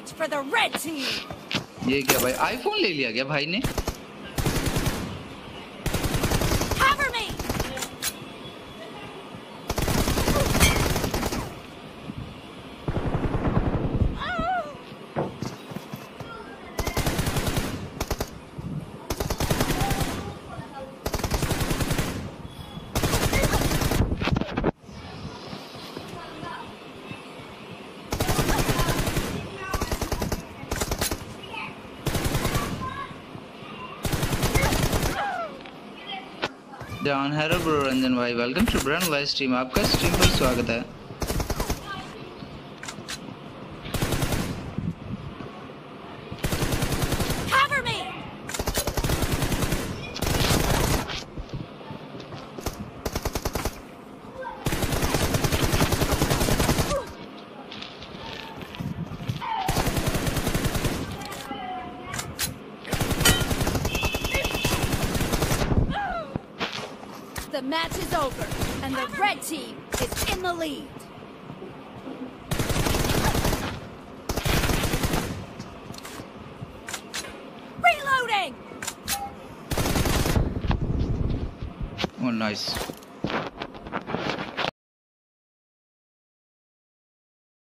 fight for the red team. ये क्या भाई आईफोन ले लिया क्या भाई ने? Cover me. Down hello bro Ranjan भाई welcome to brand live stream आपका स्ट्रीम पर स्वागत है। Cover me. The match is over, and the red team is in the lead. Reloading! Oh nice.